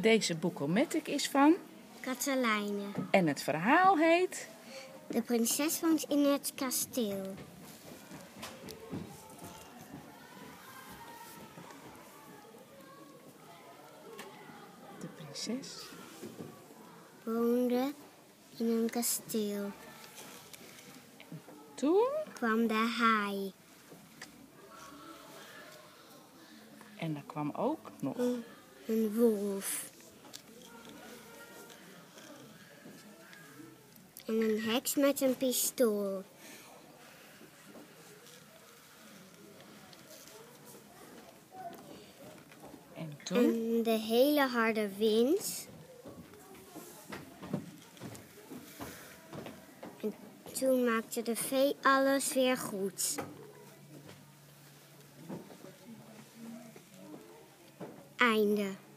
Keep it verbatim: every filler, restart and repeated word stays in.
Deze boekelmatic is van Katelijne. en het verhaal heet De prinses woont in het kasteel. De prinses Woonde in een kasteel. Toen Kwam de haai. en er kwam ook nog Een, een wolf. En een heks met een pistool. en toen En de hele harde wind. En toen maakte de vee alles weer goed. Einde.